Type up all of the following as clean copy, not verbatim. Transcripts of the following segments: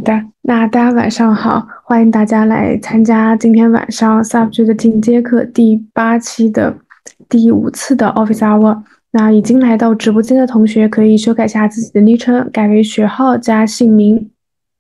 的，那大家晚上好，欢迎大家来参加今天晚上 Subject 的进阶课第8期的第5次的 Office Hour。那已经来到直播间的同学可以修改下自己的昵称，改为学号加姓名。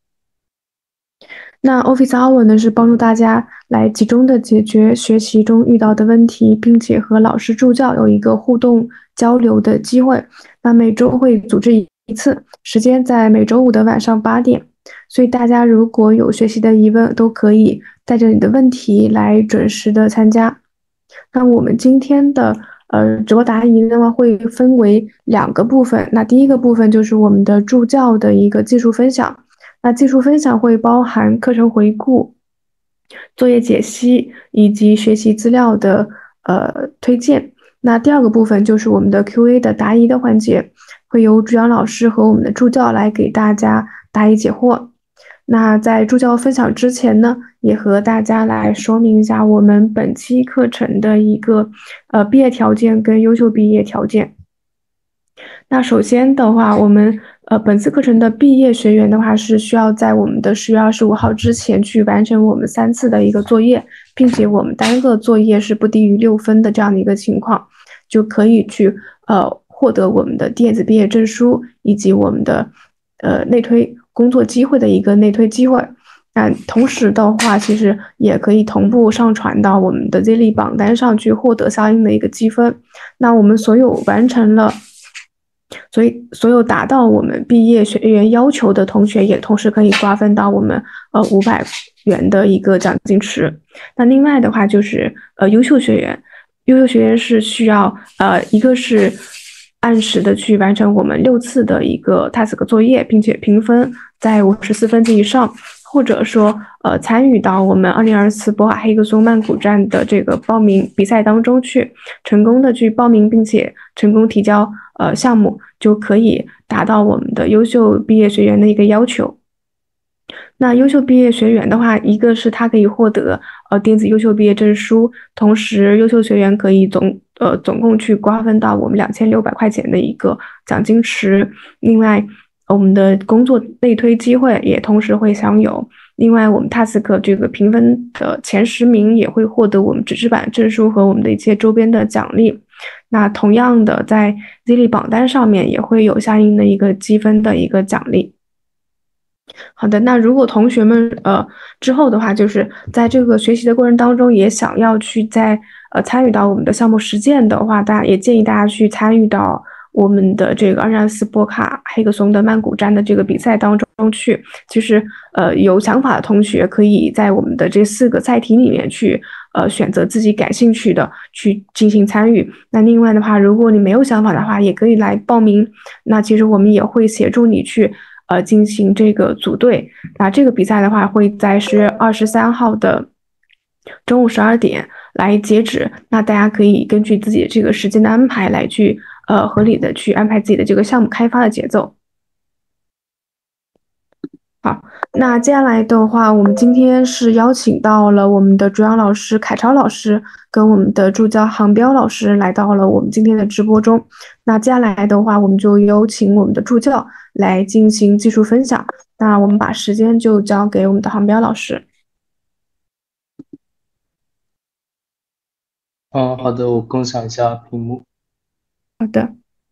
那 Office Hour 呢是帮助大家来集中的解决学习中遇到的问题，并且和老师助教有一个互动交流的机会。那每周会组织一次，时间在每周五的晚上8点。所以大家如果有学习的疑问，都可以带着你的问题来准时的参加。那我们今天的直播答疑呢会分为2个部分。那第一个部分就是我们的助教的一个技术分享。那技术分享会包含课程回顾、作业解析以及学习资料的推荐。那第2个部分就是我们的 QA 的答疑的环节，会由主讲老师和我们的助教来给大家答疑解惑。那在助教分享之前呢，也和大家来说明一下我们本期课程的一个毕业条件跟优秀毕业条件。那首先的话，我们本次课程的毕业学员的话是需要在我们的10月25号之前去完成我们3次的一个作业，并且我们单个作业是不低于6分的这样的一个情况，就可以去获得我们的电子毕业证书以及我们的内推工作机会的一个内推机会。那同时的话，其实也可以同步上传到我们的 Zili 榜单上去获得相应的一个积分。那我们所有达到我们毕业学员要求的同学，也同时可以瓜分到我们500元的一个奖金池。那另外的话就是优秀学员是需要一个是按时的去完成我们6次的一个 task 作业，并且评分在54分及以上，或者说参与到我们2024博卡黑客松曼谷站的这个报名比赛当中去，成功的去报名并且成功提交项目，就可以达到我们的优秀毕业学员的一个要求。那优秀毕业学员的话，一个是他可以获得电子优秀毕业证书，同时优秀学员可以总共去瓜分到我们2600块钱的一个奖金池。另外我们的工作内推机会也同时会享有。另外我们 task 这个评分的前10名也会获得我们纸质版证书和我们的一些周边的奖励。那同样的在 Zili 榜单上面也会有相应的一个积分的一个奖励。好的，那如果同学们之后的话，就是在这个学习的过程当中，也想要去参与到我们的项目实践的话，大家也建议大家去参与到我们的这个2024波卡黑客松的曼谷站的这个比赛当中去。其实有想法的同学可以在我们的这4个赛题里面去选择自己感兴趣的去进行参与。那另外的话，如果你没有想法的话，也可以来报名。那其实我们也会协助你去进行这个组队。那这个比赛的话会在10月23号的中午12点来截止。那大家可以根据自己的这个时间的安排来去合理的去安排自己的这个项目开发的节奏。好，那接下来的话，我们今天是邀请到了我们的主讲老师凯超老师跟我们的助教杭彪老师来到了我们今天的直播中。那接下来的话，我们就有请我们的助教来进行技术分享。那我们把时间就交给我们的杭彪老师。 好的，我共享一下屏幕。 好的。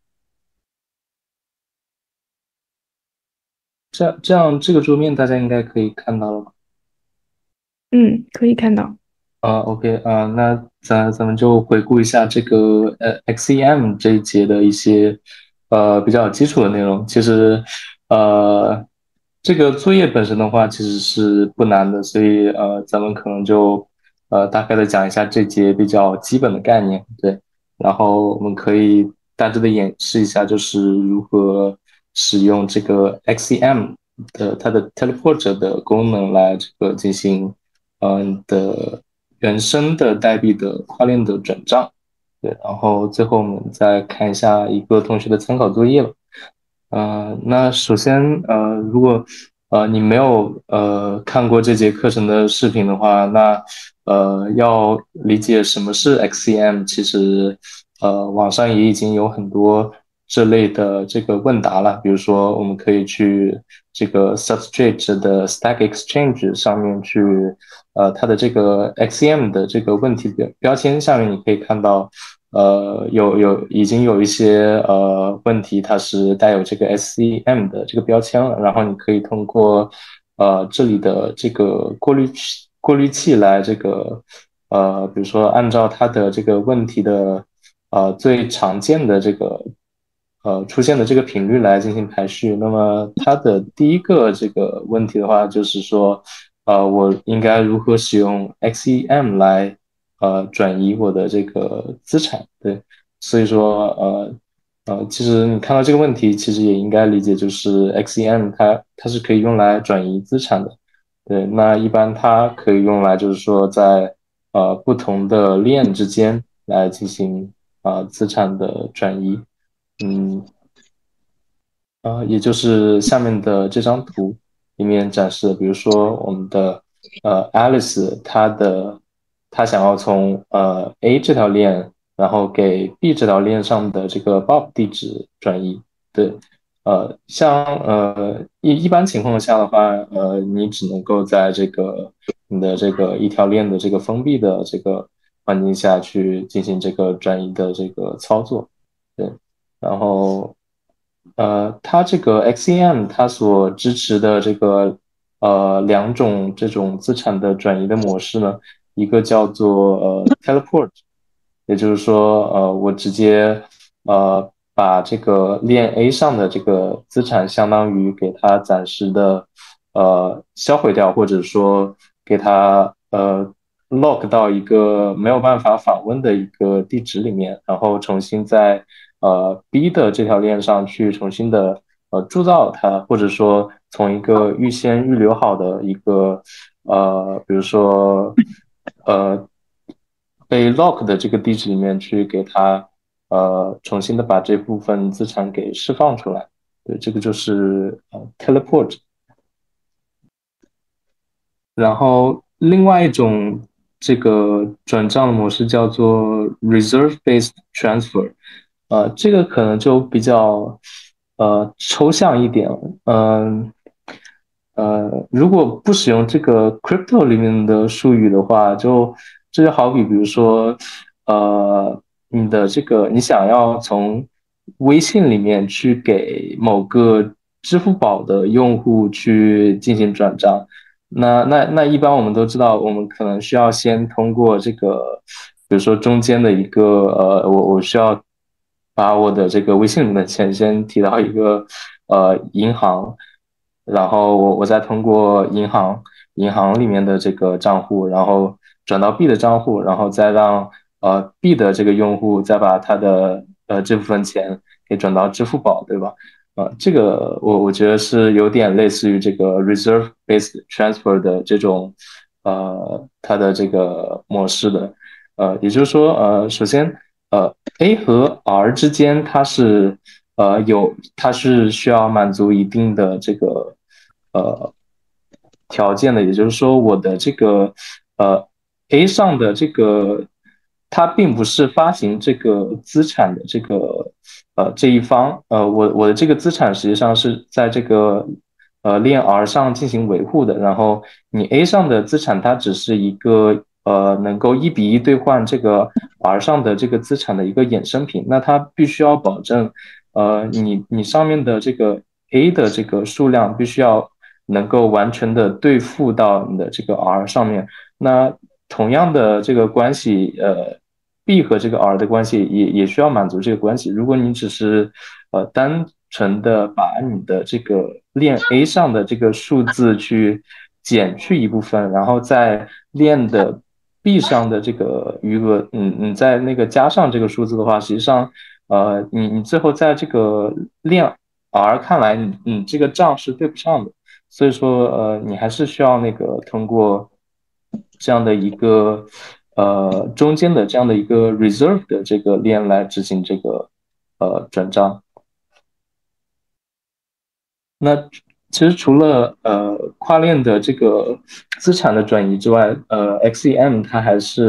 这样这个桌面大家应该可以看到了吧？ 可以看到。 OK 那咱们就回顾一下这个XEM 这一节的一些比较基础的内容。其实这个作业本身的话其实是不难的，所以咱们可能就大概的讲一下这节比较基本的概念，对，然后我们可以大致的演示一下，就是如何使用这个 XEM 的它的 teleport 的功能来这个进行的原生的代币的跨链的转账。对，然后最后我们再看一下一个同学的参考作业了。那首先如果你没有看过这节课程的视频的话，那要理解什么是 XCM，其实网上也已经有很多这类的这个问答了。比如说，我们可以去这个 Substrate 的 Stack Exchange 上面去，它的这个 XEM 的这个问题标签下面，你可以看到，已经有一些问题，它是带有这个 SCM 的这个标签了，然后你可以通过这里的这个过滤器来这个比如说按照它的这个问题的最常见的这个出现的这个频率来进行排序。那么它的第一个这个问题的话，就是说我应该如何使用 XEM 来转移我的这个资产？对，所以说其实你看到这个问题，其实也应该理解，就是 XEM 它是可以用来转移资产的。对，那一般它可以用来就是说在不同的链之间来进行资产的转移。嗯，也就是下面的这张图里面展示的，比如说我们的Alice，她想要从A 这条链，然后给 B 这条链上的这个 Bob 地址转移。对，像一般情况下的话，你只能够在这个你的这个一条链的这个封闭的这个环境下去进行这个转移的这个操作。对，然后它这个 XEM 它所支持的这个两种这种资产的转移的模式呢，一个叫做Teleport，也就是说我直接把这个链 A 上的这个资产相当于给它暂时的销毁掉，或者说给它lock 到一个没有办法访问的一个地址里面，然后重新在B 的这条链上去重新的铸造它，或者说从一个预先预留好的一个比如说呃被 lock 的这个地址里面去给它重新的把这部分资产给释放出来。对，这个就是teleport。然后另外一种这个转账的模式叫做 reserve-based transfer，这个可能就比较抽象一点了。如果不使用这个 crypto 里面的术语的话，这就好比如说，你的这个你想要从微信里面去给某个支付宝的用户去进行转账。那一般我们都知道，我们可能需要先通过这个，比如说中间的一个我需要把我的这个微信里面的钱先提到一个银行，然后我再通过银行里面的这个账户，然后转到 B 的账户，然后再让B 的这个用户再把他的这部分钱给转到支付宝，对吧？这个我觉得是有点类似于这个 reserve-based transfer 的这种它的这个模式的。也就是说首先A 和 R 之间它是需要满足一定的这个呃条件的，也就是说我的这个呃 A 上的这个它并不是发行这个资产的这一方，我的这个资产实际上是在这个链 R 上进行维护的，然后你 A 上的资产它只是一个能够1:1兑换这个 R 上的这个资产的一个衍生品，那它必须要保证你上面的这个 A 的这个数量必须要能够完全的兑付到你的这个 R 上面。那同样的这个关系，B 和这个 R 的关系也需要满足这个关系。如果你只是单纯的把你的这个链 A 上的这个数字去减去一部分，然后在链的 B 上的这个余额，你在那个加上这个数字的话，实际上你最后在这个链 R 看来，你这个账是对不上的。所以说，你还是需要那个通过这样的一个中间的这样的一个 reserve 的这个链来执行这个转账。那其实除了跨链的这个资产的转移之外，XEM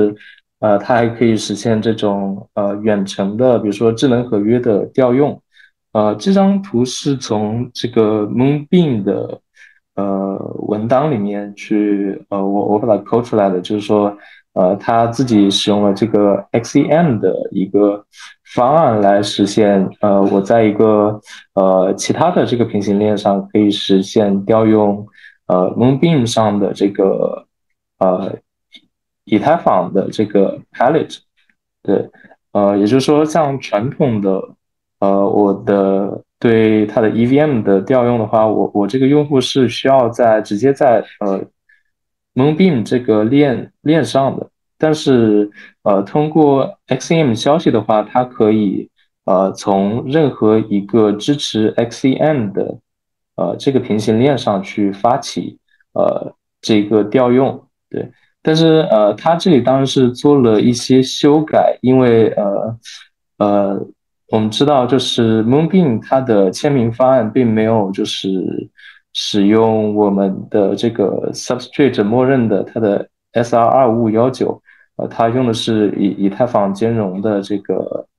它还可以实现这种远程的，比如说智能合约的调用。 这张图是从这个 Moonbeam 的文档里面去我把它抠出来的，就是说他自己使用了这个 XEM 的一个方案来实现我在一个其他的这个平行链上可以实现调用Moonbeam 上的这个呃以太坊的这个 palette。对，也就是说，像传统的，我的对它的 EVM 的调用的话，我这个用户是需要直接在Moonbeam 这个链上的，但是通过 XEM 消息的话，它可以从任何一个支持 XEM 的这个平行链上去发起这个调用，对。但是它这里当然是做了一些修改，因为呃，我们知道就是 Moonbeam 它的签名方案并没有就是使用我们的这个 Substrate 默认的它的 SR25519，它用的是以太坊兼容的这个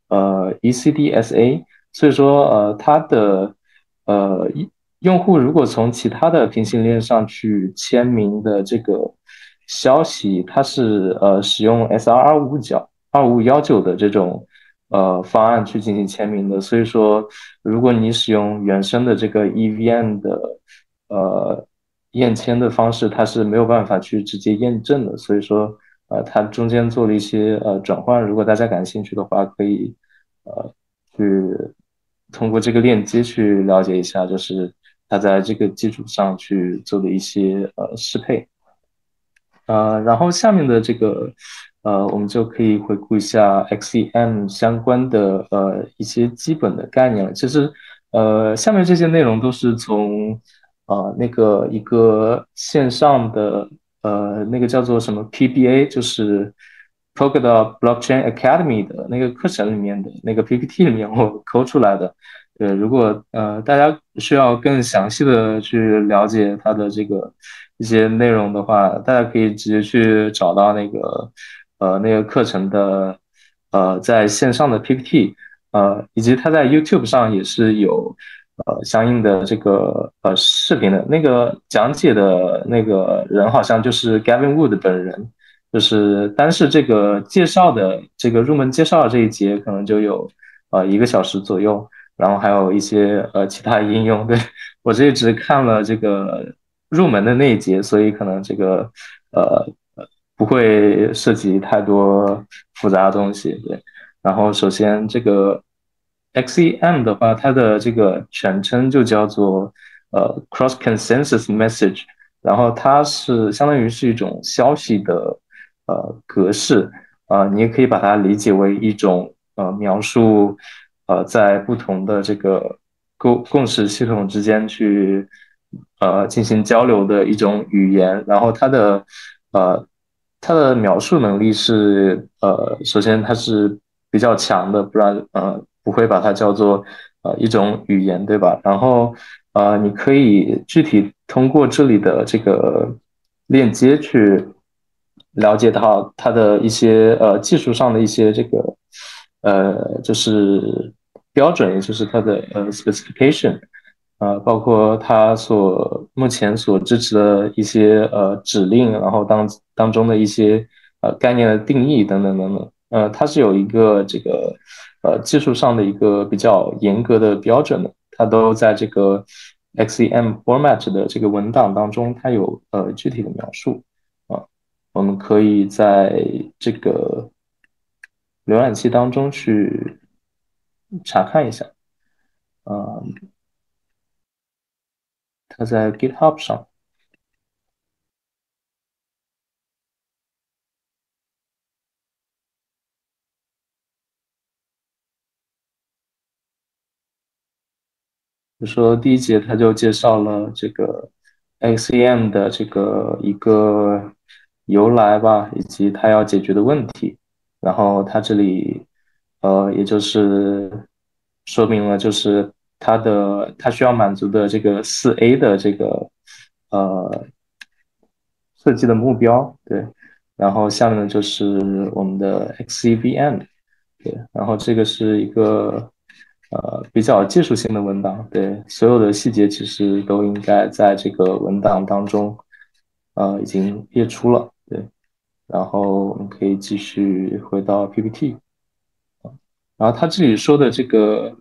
ECDSA，所以说它的呃用户如果从其他的平行链上去签名的这个消息，它是使用 SR25519的这种方案去进行签名的，所以说如果你使用原生的这个 EVM 的验签的方式，它是没有办法去直接验证的，所以说它中间做了一些转换，如果大家感兴趣的话，可以去通过这个链接去了解一下，就是它在这个基础上去做的一些适配。然后下面的这个，我们就可以回顾一下 XEM 相关的一些基本的概念了。其实，下面这些内容都是从那个一个线上的那个叫做什么 PBA，就是 Polkadot Blockchain Academy 的那个课程里面的那个 PPT 里面我抠出来的。对，如果大家需要更详细的去了解它的这个一些内容的话，大家可以直接去找到那个课程的在线上的 PPT，以及它在 YouTube 上也是有相应的这个视频的。那个讲解的那个人好像就是 Gavin Wood 本人，就是单是这个介绍的这个入门介绍的这一节可能就有1个小时左右。然后还有一些其他应用。对，我这只看了这个入门的那一节，所以可能这个呃不会涉及太多复杂的东西。对，然后首先这个 XEM 的话，它的这个全称就叫做Cross Consensus Message，然后它是相当于是一种消息的格式。你也可以把它理解为一种描述在不同的这个共识系统之间去进行交流的一种语言。然后呃它的描述能力是首先它是比较强的，不然不会把它叫做一种语言，对吧？然后你可以具体通过这里的这个链接去了解到它的一些技术上的一些这个就是标准，也就是它的specification，包括它目前所支持的一些指令，然后当中的一些概念的定义等等等等，它是有一个这个技术上的一个比较严格的标准的，它都在这个 XEM format 的这个文档当中，它有具体的描述啊，我们可以在这个浏览器当中去查看一下，啊，它在 GitHub 上。就说第一节他就介绍了这个 XEM 的这个一个由来吧，以及他要解决的问题。然后他这里也就是说明了就是他需要满足的这个4A 的这个呃设计的目标，对。然后下面呢就是我们的 XCVM，对。然后这个是一个比较技术性的文档，对，所有的细节其实都应该在这个文档当中，已经列出了，对，然后我们可以继续回到 PPT。然后他这里说的这个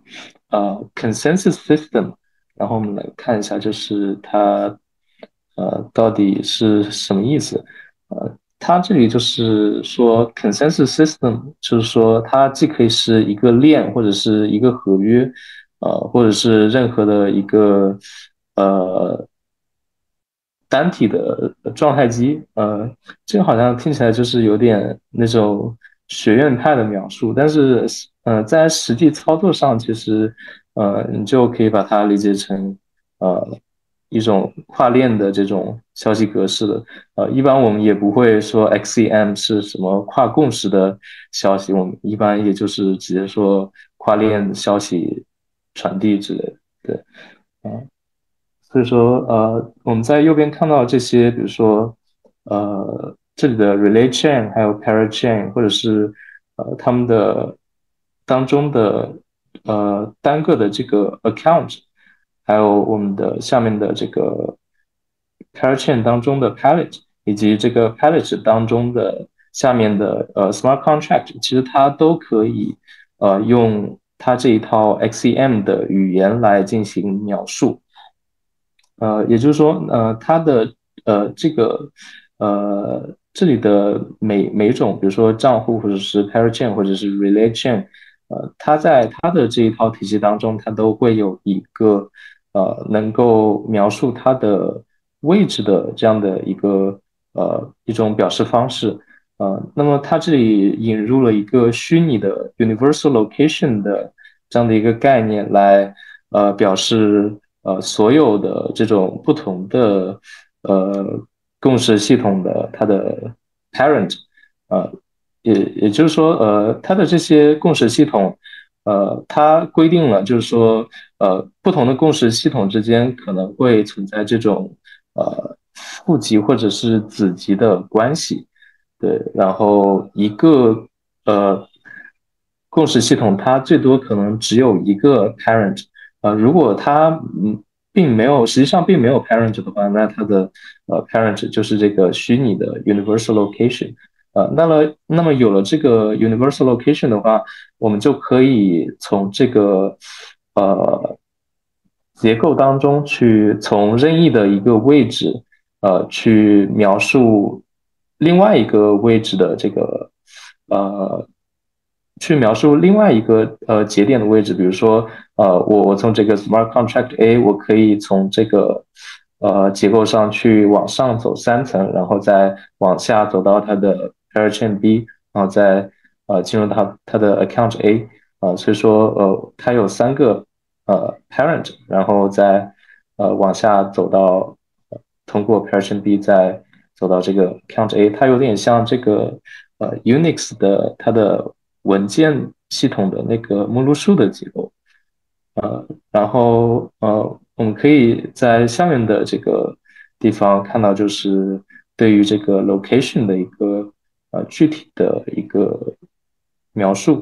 consensus system，然后我们来看一下，就是它到底是什么意思？它这里就是说 consensus system，就是说它既可以是一个链或者是一个合约，或者是任何的一个呃单体的状态机，这个好像听起来就是有点那种学院派的描述，但是在实际操作上，其实你就可以把它理解成一种跨链的这种消息格式的，一般我们也不会说 XCM 是什么跨共识的消息，我们一般也就是直接说跨链消息传递之类的，对。嗯，所以说，我们在右边看到这些，比如说，这里的 relay chain，还有 parent chain，或者是他们的当中的单个的这个 account，还有我们的下面的这个 parachain 当中的 pallet，以及这个 pallet 当中的下面的smart contract，其实它都可以用它这一套 XCM 的语言来进行描述。也就是说，它的这个这里的每种，比如说账户或者是 parachain 或者是 relay chain，它在它的这一套体系当中，它都会有一个能够描述它的位置的这样的一种表示方式。那么它这里引入了一个虚拟的 universal location 的这样的一个概念来表示所有的这种不同的呃共识系统的它的 parent，呃也就是说它的这些共识系统它规定了就是说不同的共识系统之间可能会存在这种父级或者是子级的关系。对，然后一个呃共识系统它最多可能只有一个 parent，如果它并没有实际上并没有 parent 的话，那它的parent 就是这个虚拟的 universal location。那么有了这个 universal location 的话，我们就可以从这个呃结构当中去从任意的一个位置去描述另外一个位置的这个呃，去描述另外一个节点的位置，比如说我从这个 smart contract A，我可以从这个结构上去往上走3层，然后再往下走到它的 parachain B，然后再进入到它的 account A，所以说它有3个parent，然后再往下走到通过 Operation B 再走到这个 Count A，它有点像这个Unix 的它的文件系统的那个目录树的结构。然后我们可以在下面的这个地方看到，就是对于这个 location 的一个具体的一个描述。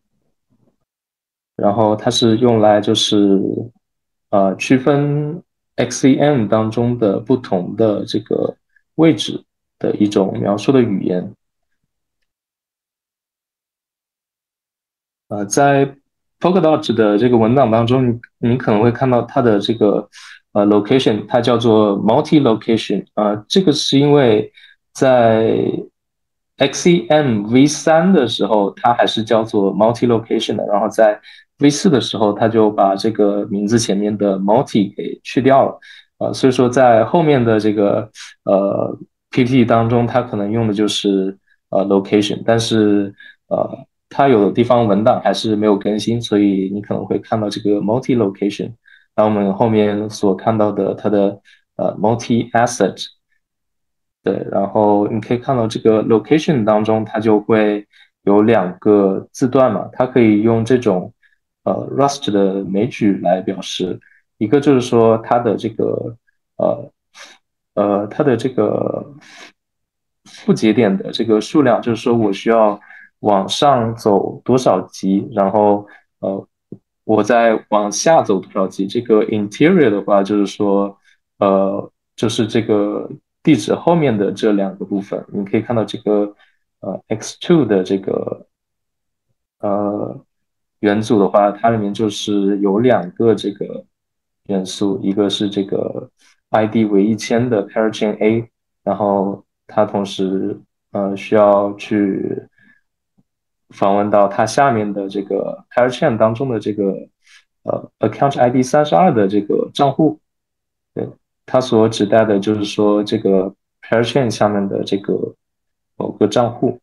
然后它是用来就是区分 XCM 当中的不同的这个位置的一种描述的语言。在 Polkadot 的这个文档当中，你可能会看到它的这个location，它叫做 multi location。这个是因为在 XEM V3的时候，它还是叫做 multi location 的，然后在 V4的时候，它就把这个名字前面的 multi 给去掉了。所以说在后面的这个PPT 当中，它可能用的就是location，但是它有的地方文档还是没有更新，所以你可能会看到这个 multi location。那我们后面所看到的它的multi asset，对，然后你可以看到这个 location 当中，它就会有2个字段嘛，它可以用这种Rust 的枚举来表示，一个就是说它的这个呃它的这个复节点的这个数量，就是说我需要往上走多少级，然后我再往下走多少级。这个 interior 的话，就是说，就是这个地址后面的这两个部分，你可以看到这个x2 的这个呃元组的话，它里面就是有两个这个元素，一个是这个 ID 为1000的 parachain A，然后它同时需要去访问到它下面的这个 parachain 当中的这个account ID 32的这个账户，对，它所指代的就是说这个 parachain 下面的这个某个账户。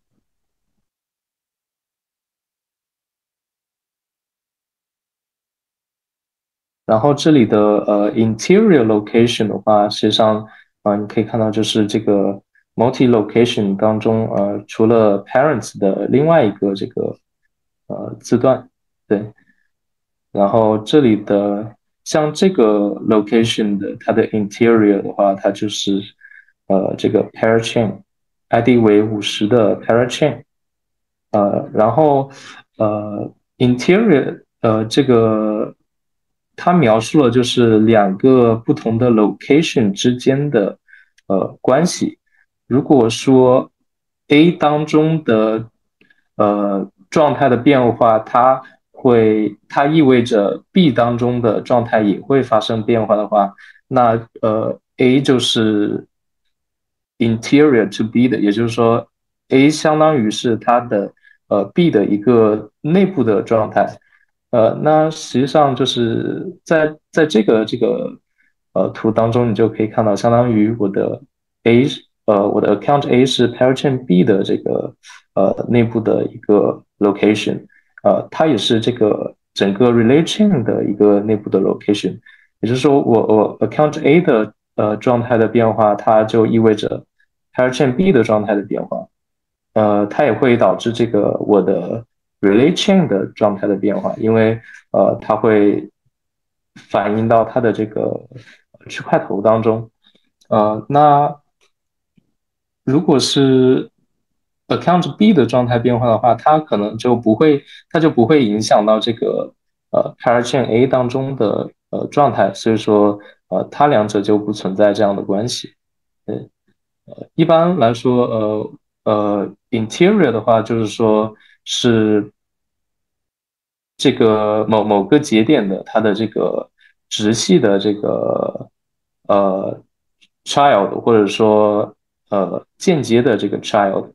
然后这里的interior location 的话，实际上你可以看到就是这个 multi location 当中除了 parents 的另外一个这个字段，对，然后这里的像这个 location 的它的 interior 的话，它就是这个 parachain ID 为50的 parachain，然后interior 这个它描述了就是两个不同的 location 之间的关系。如果说 A 当中的状态的变化，它意味着 B 当中的状态也会发生变化的话，那A 就是 interior to B 的，也就是说 A 相当于是它的B 的一个内部的状态。那实际上就是在这个图当中，你就可以看到，相当于我的 account A 是 parachain B 的这个内部的一个 location，它也是这个整个 relay chain 的一个内部的 location。也就是说我 account A 的状态的变化，它就意味着 parachain B 的状态的变化。它也会导致这个我的 relay chain 的状态的变化，因为它会反映到它的这个区块头当中。那如果是 account B 的状态变化的话，它就不会影响到这个parachain A 当中的状态，所以说它两者就不存在这样的关系。对。一般来说，interior 的话，就是说是这个某个节点的它的这个直系的这个呃 child，或者说间接的这个 child。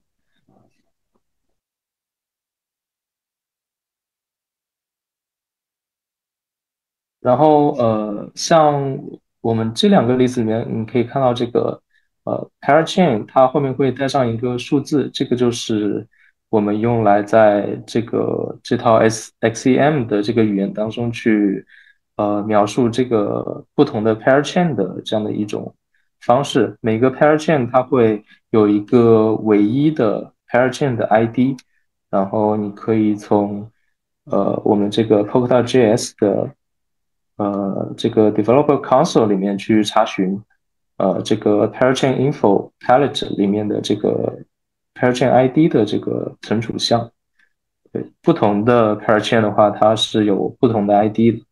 然后像我们这两个例子里面，你可以看到这个parachain 它后面会带上一个数字，这个就是我们用来在这套 XEM 的这个语言当中去描述这个不同的 parachain 的这样的一种方式。每个 parachain 它会有一个唯一的 parachain 的 ID，然后你可以从我们这个 Polkadot.js 的这个 Developer Console 里面去查询，这个 Parachain Info Palette 里面的这个 Parachain ID 的这个存储项。对，不同的 Parachain 的话，它是有不同的 ID 的。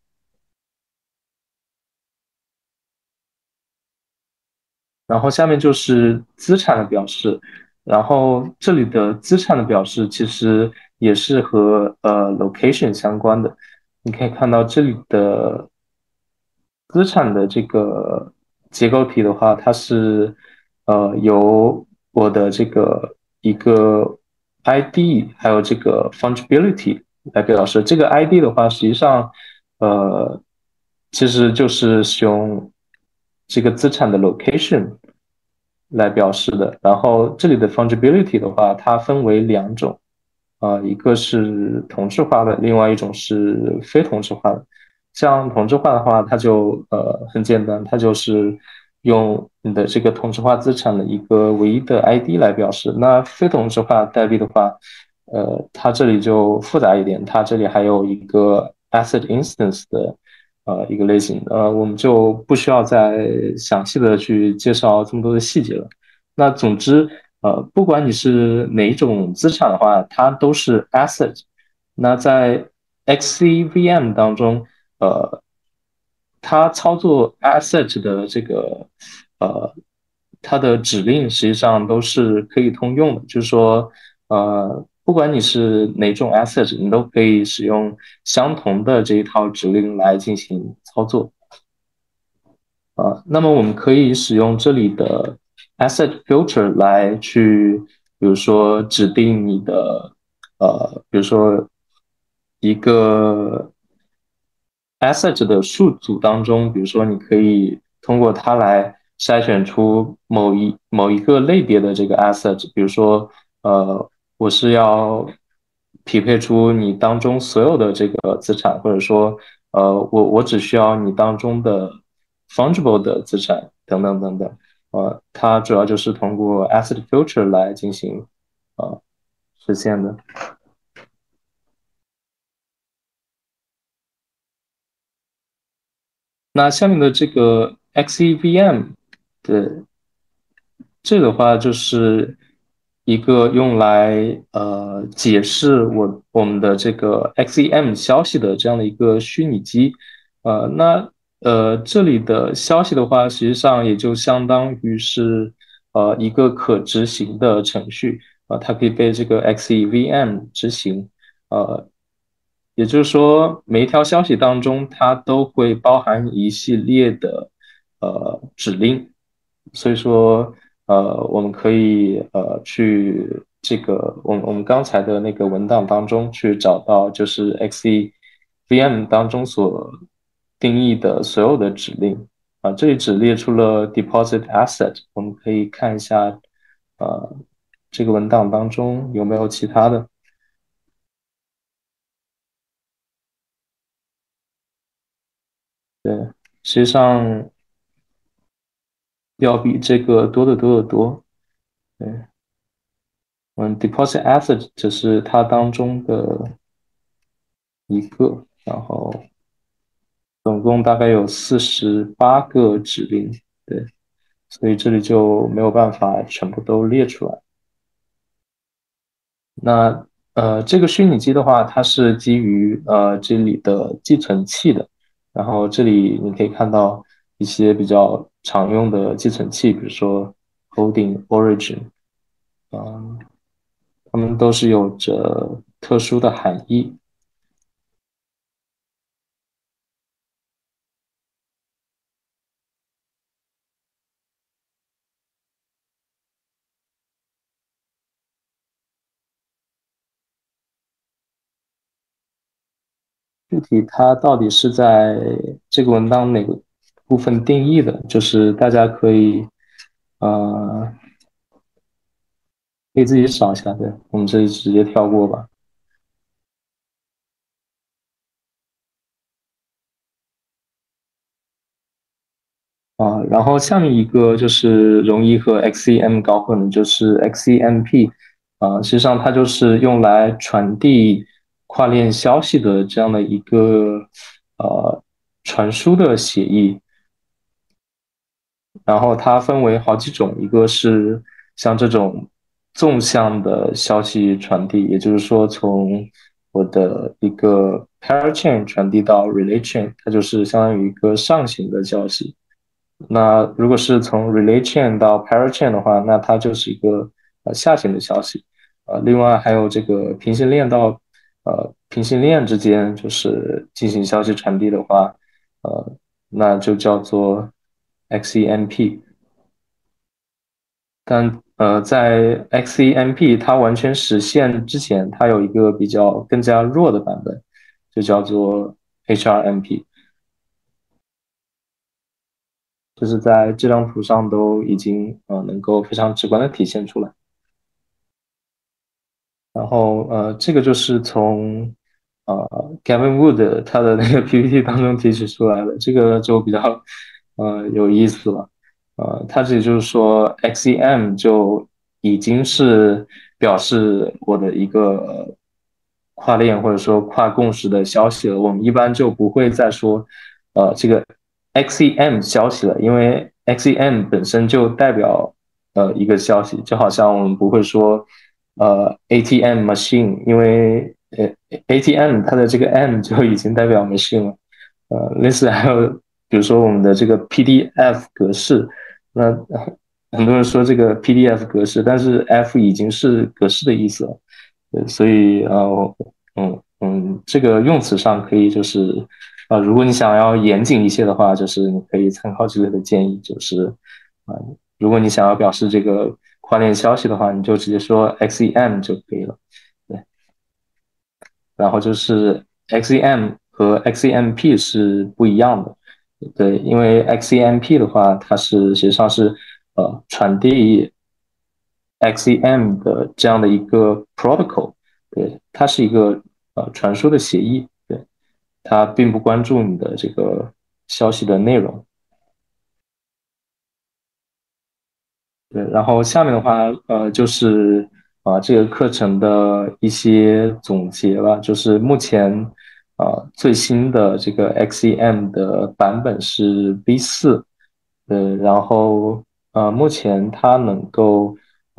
然后下面就是资产的表示，然后这里的资产的表示其实也是和location 相关的。你可以看到这里的资产的这个结构体的话，它是由我的这个一个 ID 还有这个 fungibility 来表示。这个 ID 的话，实际上呃其实就是使用这个资产的 location 来表示的。然后这里的 fungibility 的话，它分为两种，一个是同质化的，另外一种是非同质化的。像同质化的话，它就很简单，它就是用你的这个同质化资产的一个唯一的 ID 来表示。那非同质化代币的话，它这里就复杂一点，它这里还有一个 asset instance 的一个类型，我们就不需要再详细的去介绍这么多的细节了。那总之，不管你是哪一种资产的话，它都是 asset。那在 XCVM 当中，呃，它操作 asset 的这个呃，它的指令实际上都是可以通用的，就是说，不管你是哪种 asset，你都可以使用相同的这一套指令来进行操作。那么我们可以使用这里的 asset filter 来去，比如说指定你的比如说一个 asset 的数组当中，比如说你可以通过它来筛选出某一个类别的这个 asset，比如说我是要匹配出你当中所有的这个资产，或者说我只需要你当中的 fungible 的资产等等等等。它主要就是通过 asset filter 来进行实现的。那下面的这个 XEVM 的这个的话，就是一个用来解释我们的这个 XEM 消息的这样的一个虚拟机。那这里的消息的话，实际上也就相当于是一个可执行的程序。它可以被这个 XEVM 执行。呃，也就是说，每一条消息当中，它都会包含一系列的指令。所以说，我们可以去这个我们刚才的那个文档当中去找到，就是 XEVM 当中所定义的所有的指令。这里只列出了 deposit asset，我们可以看一下，呃，这个文档当中有没有其他的。对，实际上要比这个多得多得多。对，deposit asset 只是它当中的一个，然后总共大概有48个指令。对，所以这里就没有办法全部都列出来。那这个虚拟机的话，它是基于这里的寄存器的。然后这里你可以看到一些比较常用的寄存器，比如说 Holding、Origin，嗯、它们都是有着特殊的含义。具体它到底是在这个文档哪个部分定义的，就是大家呃可以自己找一下。对，我们这里直接跳过吧。然后下面一个就是容易和 XEM 搞混的，就是 XEMP。实际上它就是用来传递跨链消息的这样的一个传输的协议。然后它分为好几种，一个是像这种纵向的消息传递，也就是说从我的一个 parachain 传递到 relay chain，它就是相当于一个上行的消息。那如果是从 relay chain 到 parachain 的话，那它就是一个下行的消息。另外还有这个平行链到平行链之间，就是进行消息传递的话，那就叫做 XEMP。但在 XEMP 它完全实现之前，它有一个比较更加弱的版本，就叫做 HRMP。就是在这张图上都已经能够非常直观的体现出来。然后这个就是从呃 Gavin Wood 他的那个 PPT 当中提取出来的，这个就比较有意思了。他这里就是说 XEM 就已经是表示我的一个跨链或者说跨共识的消息了。我们一般就不会再说这个 XEM 消息了，因为 XEM 本身就代表一个消息，就好像我们不会说ATM machine，因为 ATM 它的这个 M 就已经代表 machine 了。类似还有比如说我们的这个 PDF 格式，那很多人说这个 PDF 格式，但是 F 已经是格式的意思了。所以这个用词上可以就是如果你想要严谨一些的话，就是你可以参考这类的建议，就是如果你想要表示这个跨链消息的话，你就直接说 XEM 就可以了。对，然后就是 XEM 和 XEMP 是不一样的。对，因为 XEMP 的话，它是实际上是传递 XEM 的这样的一个 protocol。对，它是一个传输的协议。对，它并不关注你的这个消息的内容。对，然后下面的话，就是这个课程的一些总结吧，就是目前最新的这个 XEM 的版本是 V4。然后目前它能够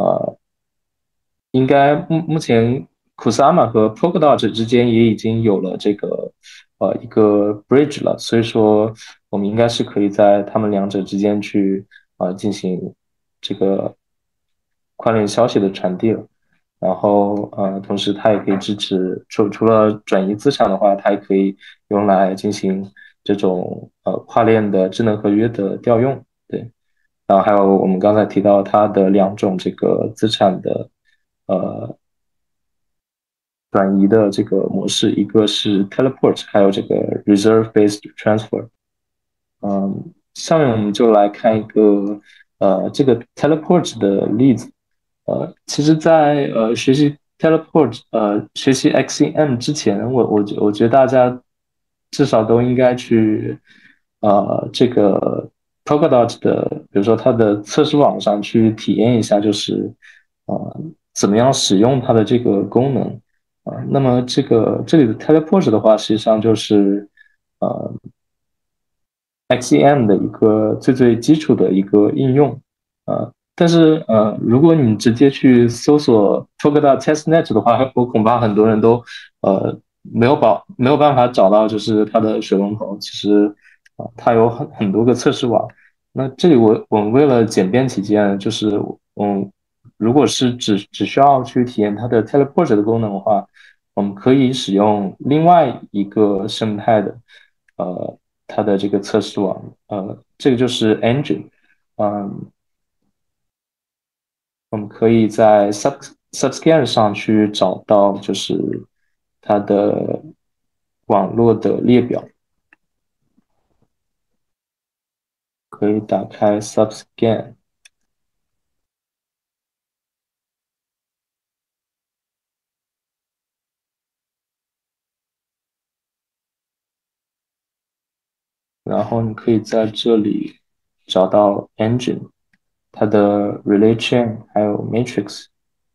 应该目前 Kusama 和 Polkadot 之间也已经有了这个一个 bridge 了，所以说我们应该是可以在他们两者之间去进行这个跨链消息的传递了。然后同时它也可以支持除了转移资产的话，它也可以用来进行这种跨链的智能合约的调用。对。然后还有我们刚才提到它的两种这个资产的呃转移的这个模式，一个是 teleport，还有这个 reserve-based transfer。下面我们就来看一个这个 teleport 的例子。其实在，学习 teleport，学习 XCM 之前，我觉得大家至少都应该去这个 Polkadot 的，比如说它的测试网上去体验一下，就是怎么样使用它的这个功能。那么这里的 teleport 的话，实际上就是呃 XEM 的一个最基础的一个应用。但是如果你直接去搜索 Polkadot testnet 的话，我恐怕很多人都没有办法找到就是它的水龙头。其实它有很多个测试网。那这里我们为了简便起见，就是如果是只需要去体验它的 teleport 的功能的话，我们可以使用另外一个生态的它的这个测试网。这个就是 Engine。嗯，我们可以在 Subscan 上去找到就是它的网络的列表。可以打开 Subscan。然后你可以在这里找到 Engine，它的 Relay Chain 还有 Matrix，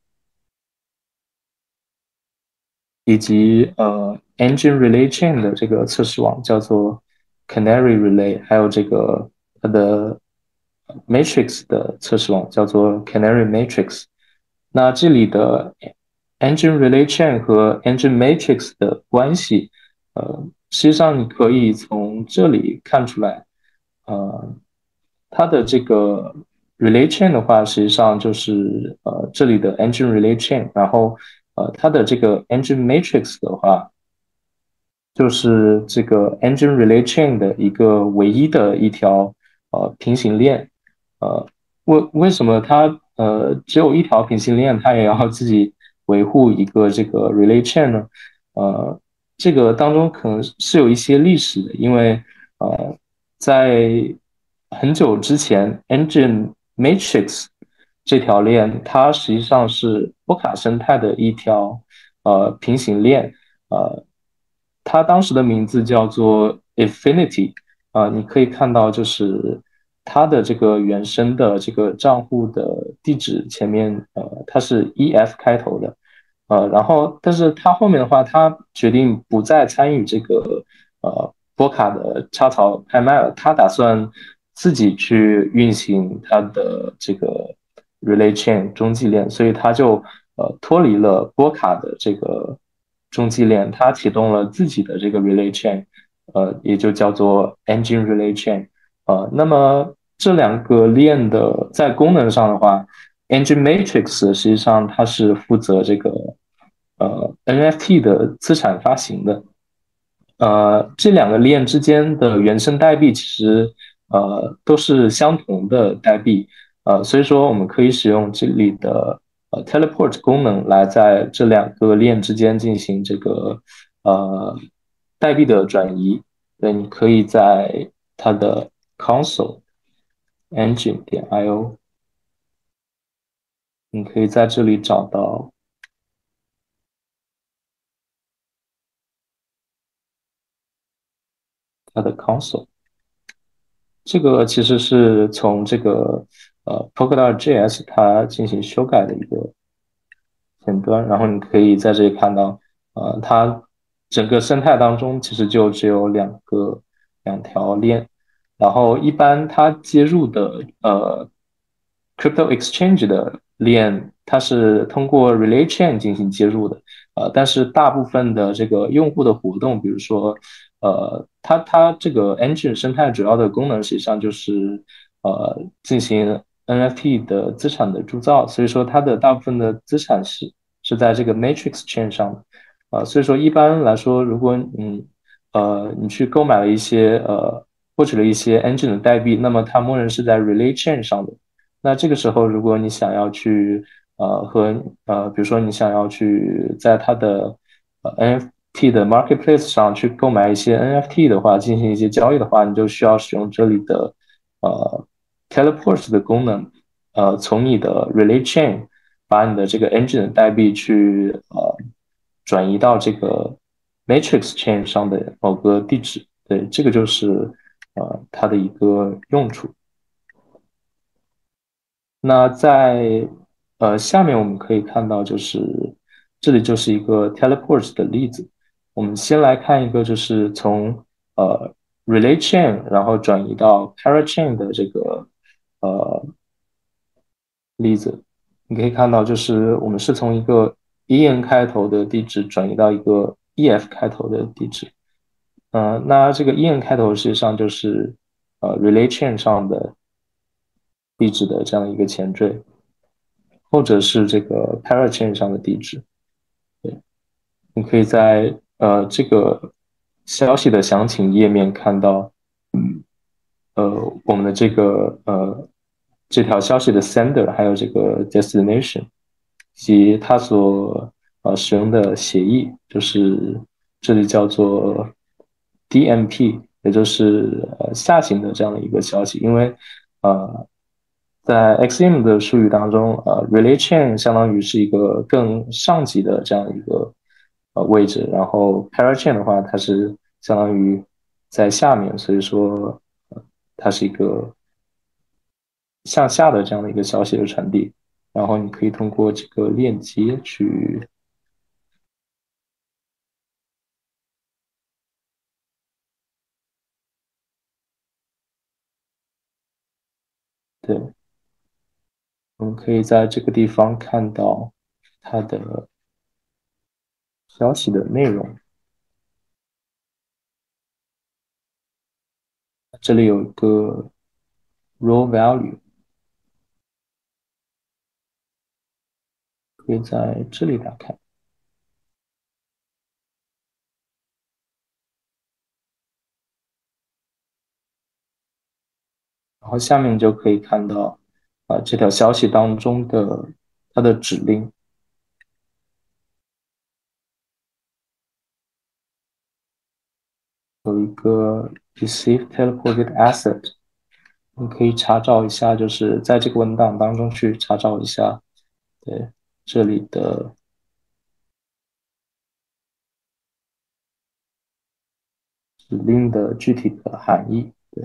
以及Engine Relay Chain 的这个测试网叫做 Canary Relay，还有这个它的 Matrix 的测试网叫做 Canary Matrix。那这里的 Engine Relay Chain 和 Engine Matrix 的关系，实际上你可以从这里看出来。呃，它的这个 Relay Chain 的话，实际上就是这里的 Engine Relay Chain。然后它的这个 Engine Matrix 的话，就是这个 Engine Relay Chain 的一个唯一的一条平行链。呃，为什么它只有一条平行链，它也要自己维护一个这个 Relay Chain 呢？呃，这个当中可能是有一些历史的，因为在很久之前，Engine Matrix 这条链它实际上是波卡生态的一条平行链。呃，它当时的名字叫做 Infinity。你可以看到就是它的这个原生的这个账户的地址前面，它是 EF 开头的。然后但是它后面的话，它决定不再参与这个波卡的插槽拍卖了，他打算自己去运行它的这个 Relay Chain 中继链，所以他就脱离了波卡的这个中继链，它启动了自己的这个 relay chain，也就叫做 engine relay chain。那么这两个链的在功能上的话，engine matrix 实际上它是负责这个NFT 的资产发行的。这两个链之间的原生代币其实都是相同的代币，所以说我们可以使用这里的teleport 功能来在这两个链之间进行这个呃代币的转移。对，你可以在它的 console engine 点 io，你可以在这里找到它的 console。这个其实是从这个Polkadot JS 它进行修改的一个前端，然后你可以在这里看到，它整个生态当中其实就只有两条链，然后一般它接入的crypto exchange 的链，它是通过 relay chain 进行接入的，但是大部分的这个用户的活动，比如说它这个 engine 生态主要的功能实际上就是进行 NFT 的资产的铸造，所以说它的大部分的资产是在这个 Matrix Chain 上的，所以说一般来说，如果你去购买了一些获取了一些 Engine 的代币，那么它默认是在 Relay Chain 上的。那这个时候，如果你想要去比如说你想要去在它的NFT 的 Marketplace 上去购买一些 NFT 的话，进行一些交易的话，你就需要使用这里的呃 Teleport 的功能，从你的 Relay Chain 把你的这个 Engine 的代币去转移到这个 Matrix Chain 上的某个地址。对，这个就是它的一个用处。那在下面我们可以看到，就是这里就是一个 teleport 的例子。我们先来看一个，就是从relay chain 然后转移到 parachain 的这个呃例子。你可以看到，就是我们是从一个 EN 开头的地址转移到一个 EF 开头的地址。那这个 EN 开头实际上就是relay chain 上的地址的这样一个前缀。或者是这个 Parachain 上的地址。对，你可以在这个消息的详情页面看到，我们的这条消息的 sender，还有这个 destination，以及它所使用的协议，就是这里叫做 DMP，也就是下行的这样的一个消息，因为呃在 XM 的术语当中，relay chain 相当于是一个更上级的这样一个位置，然后 parachain 的话，它是相当于在下面，所以说它是一个向下的这样的一个消息的传递。然后你可以通过这个链接去，对，我们可以在这个地方看到它的消息的内容。这里有一个 raw value，可以在这里打开。然后下面就可以看到，这条消息当中的它的指令有一个 receive teleported asset，你可以查找一下，就是在这个文档当中去查找一下，对这里的指令的具体的含义。对，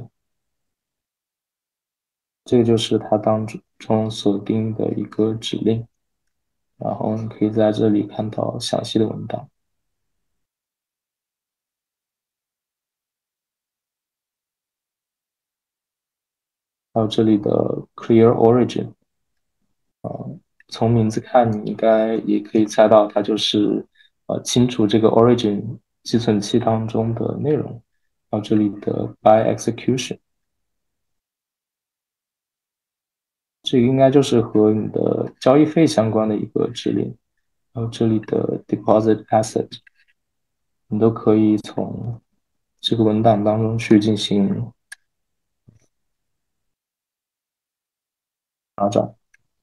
这个就是它当中锁定的一个指令，然后你可以在这里看到详细的文档，还有这里的 clear origin。从名字看，你应该也可以猜到，它就是清除这个 origin 寄存器当中的内容。然后这里的 by execution， 这个应该就是和你的交易费相关的一个指令。然后这里的 deposit asset， 你都可以从这个文档当中去进行查找。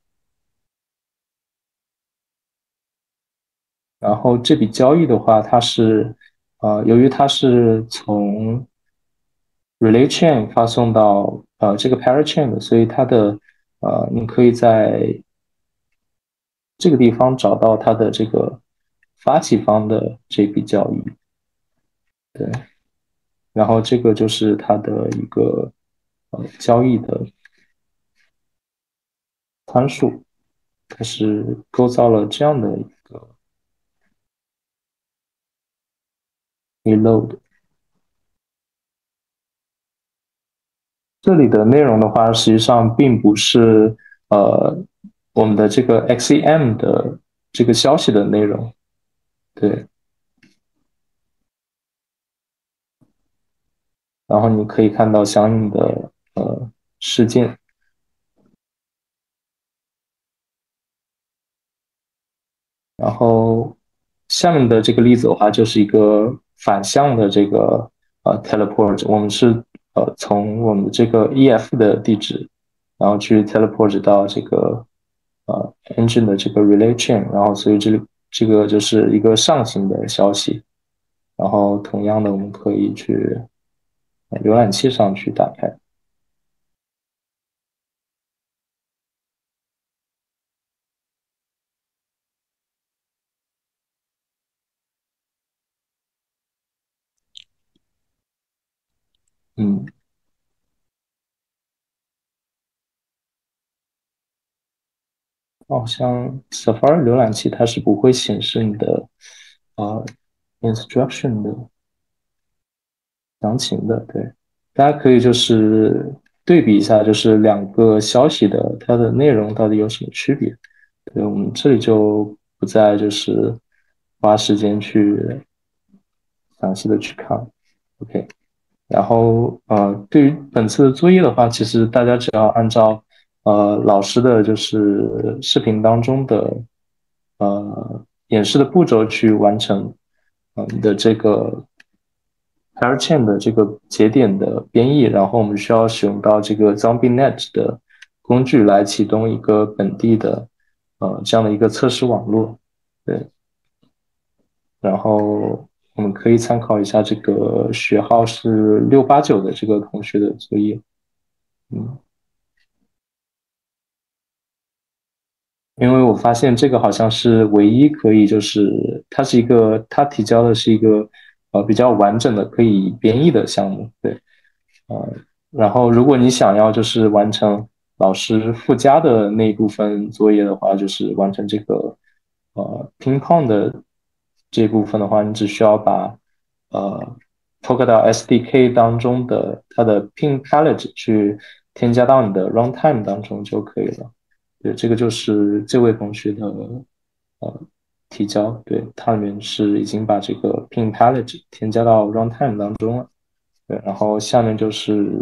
然后这笔交易的话，它是由于它是从 relay chain 发送到这个 parachain 的，所以它的你可以在这个地方找到它的这个发起方的这笔交易。对，然后这个就是它的一个交易的参数，它是构造了这样的一个 reload。这里的内容的话，实际上并不是我们的这个 XEM 的这个消息的内容。对，然后你可以看到相应的事件。然后下面的这个例子的话，就是一个反向的这个teleport，我们是从我们的这个 EF 的地址，然后去 teleport 到这个engine 的这个 relay chain，然后所以这个就是一个上行的消息。然后同样的，我们可以去浏览器上去打开。嗯，好像 Safari 浏览器它是不会显示你的呃 instruction 的详情的。对，大家可以就是对比一下，就是两个消息的它的内容到底有什么区别。对，我们这里就不再就是花时间去详细的去看。OK。然后对于本次的作业的话，其实大家只要按照老师的就是视频当中的演示的步骤去完成你的这个 parachain 的这个节点的编译，然后我们需要使用到这个 ZombieNet 的工具来启动一个本地的这样的一个测试网络。对，然后我们可以参考一下这个学号是689的这个同学的作业。嗯，因为我发现这个好像是唯一可以，就是它是一个，它提交的是一个比较完整的可以编译的项目。对，呃，然后如果你想要就是完成老师附加的那一部分作业的话，就是完成这个ping pong 的这部分的话，你只需要把Polkadot SDK 当中的它的 ping palette 去添加到你的 runtime 当中就可以了。对，这个就是这位同学的提交，对，它里面是已经把这个 ping palette 添加到 runtime 当中了。对，然后下面就是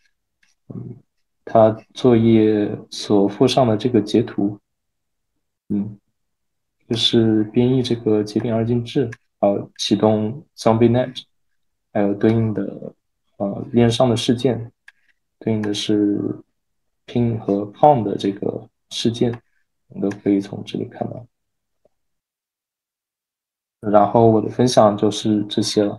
他作业所附上的这个截图。嗯，就是编译这个节点二进制，启动 ZombieNet，还有对应的链上的事件，对应的是 Ping 和 Pong 的这个事件，我们都可以从这里看到。然后我的分享就是这些了。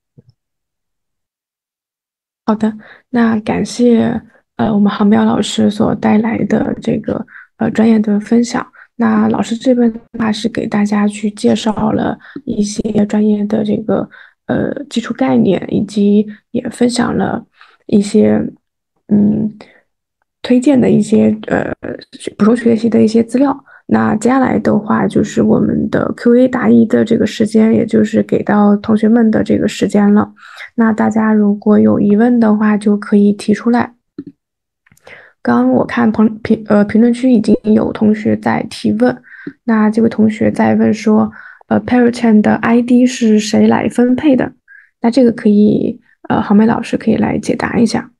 好的，那感谢我们杭标老师所带来的这个专业的分享。那老师这边的话是给大家去介绍了一些专业的这个基础概念，以及也分享了一些推荐的一些补充学习的一些资料。那接下来的话就是我们的 Q&A 答疑的这个时间，也就是给到同学们的这个时间了。那大家如果有疑问的话，就可以提出来。刚刚我看评论区已经有同学在提问，那这位同学在问说， Parachain 的 ID 是谁来分配的？那这个可以郝梅老师可以来解答一下。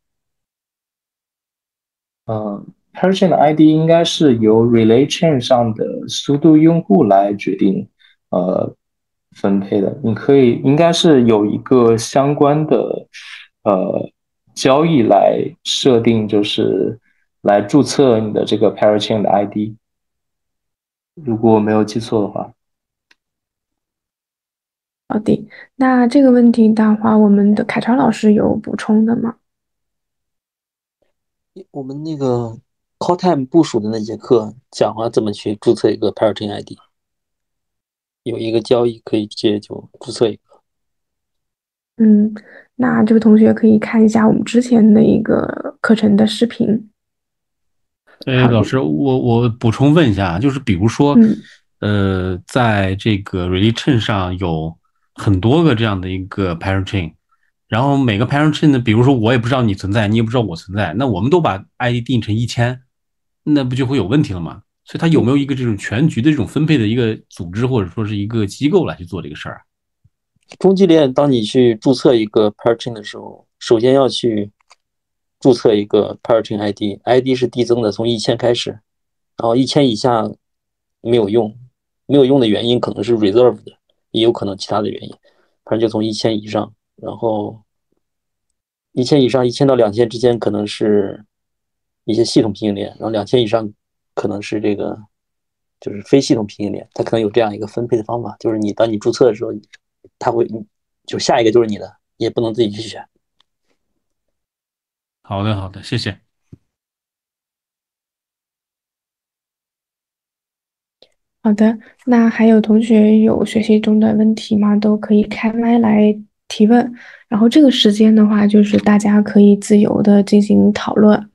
Parachain 的 ID 应该是由 Relay Chain 上的速度用户来决定分配的。你可以应该是有一个相关的交易来设定，就是来注册你的这个 Parachain 的 ID，如果我没有记错的话。 好的，那这个问题的话，我们的凯超老师有补充的吗？ 我们那个 call time 部署的那节课讲了怎么去注册一个 Parachain ID， 有一个交易可以直接就注册一个。 那这个同学可以看一下我们之前的一个课程的视频。 老师，我补充问一下，就是比如说，在这个 Relay Chain 上有很多个这样的一个 Parachain，然后每个 Parachain 呢，比如说我也不知道你存在，你也不知道我存在，那我们都把 ID 定成1000，那不就会有问题了吗？所以它有没有一个这种全局的这种分配的一个组织或者说是一个机构来去做这个事儿啊？ 中继链，当你去注册一个 Parachain 的时候，首先要去注册一个 Parachain ID，ID 是递增的，从1000开始，然后1000以下没有用，没有用的原因可能是 reserve 的，也有可能其他的原因，反正就从1000以上，然后1000以上1000到2000之间可能是一些系统平行链，然后2000以上可能是这个就是非系统平行链，它可能有这样一个分配的方法，就是当你注册的时候，它会就下一个就是你的，你也不能自己去选。 好的，好的，谢谢。 好的，那还有同学有学习中的问题吗？都可以开麦来提问。然后这个时间的话，就是大家可以自由的进行讨论。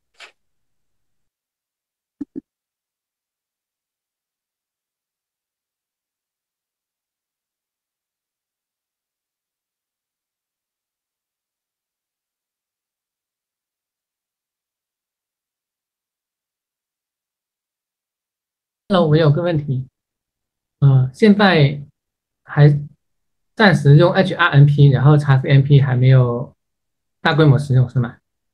我有个问题，现在还暂时用 HRMP，然后 XMP 还没有大规模使用，是吗？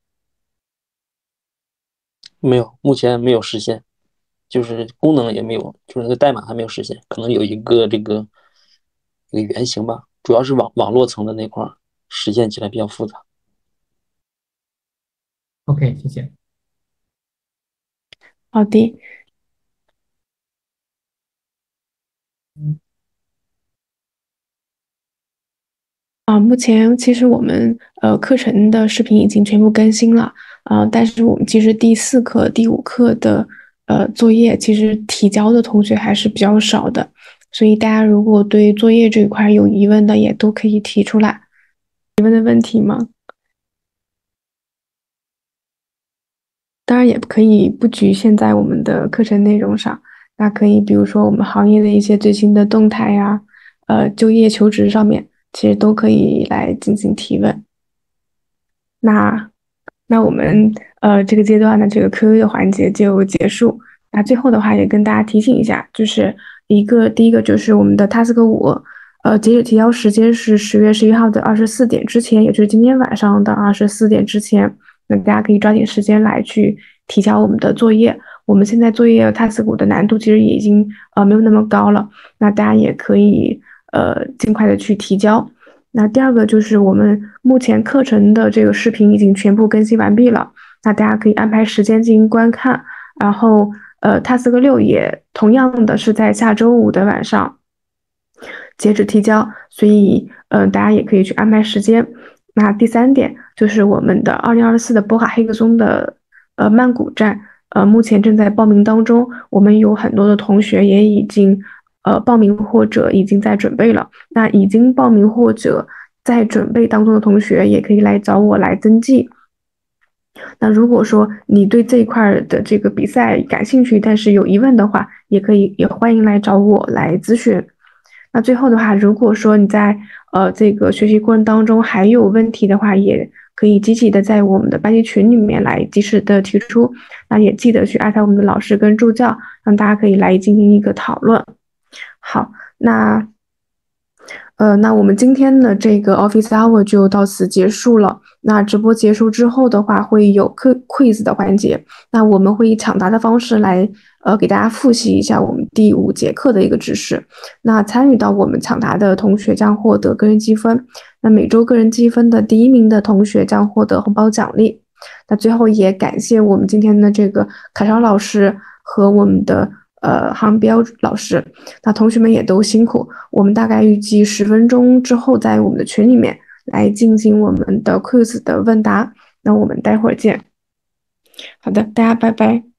没有，目前没有实现，就是功能也没有，就是那个代码还没有实现，可能有一个一个原型吧，主要是网络层的那块实现起来比较复杂。 OK，谢谢。 好的。目前其实我们课程的视频已经全部更新了，但是我们其实第4课、第5课的作业其实提交的同学还是比较少的，所以大家如果对作业这一块有疑问的，也都可以提出来。疑问的问题吗？当然也可以不局限在我们的课程内容上，那可以比如说我们行业的一些最新的动态呀，就业求职上面，其实都可以来进行提问。那我们这个阶段的这个 Q&A 的环节就结束。那最后的话也跟大家提醒一下，就是第一个就是我们的 Task 5，截止提交时间是10月11号的24点之前，也就是今天晚上的24点之前。那大家可以抓紧时间来去提交我们的作业。我们现在作业 Task 5的难度其实已经没有那么高了，那大家也可以尽快的去提交。那第二个就是我们目前课程的这个视频已经全部更新完毕了，那大家可以安排时间进行观看。然后Task 6也同样的是在下周5的晚上截止提交，所以大家也可以去安排时间。那第3点就是我们的2024的波卡黑客松的曼谷站，目前正在报名当中，我们有很多的同学也已经报名或者已经在准备了。那已经报名或者在准备当中的同学，也可以来找我来登记。那如果说你对这一块的这个比赛感兴趣，但是有疑问的话，也欢迎来找我来咨询。那最后的话，如果说你在这个学习过程当中还有问题的话，也可以积极的在我们的班级群里面来及时的提出。那也记得去艾特我们的老师跟助教，让大家可以来进行一个讨论。好， 那我们今天的这个 Office Hour 就到此结束了。那直播结束之后的话，会有quiz 的环节。那我们会以抢答的方式来给大家复习一下我们第5节课的一个知识。那参与到我们抢答的同学将获得个人积分。那每周个人积分的第1名的同学将获得红包奖励。那最后也感谢我们今天的这个卡超老师和我们的航标老师，那同学们也都辛苦。我们大概预计10分钟之后在我们的群里面来进行我们的 quiz 的问答。那我们待会儿见。好的，大家拜拜。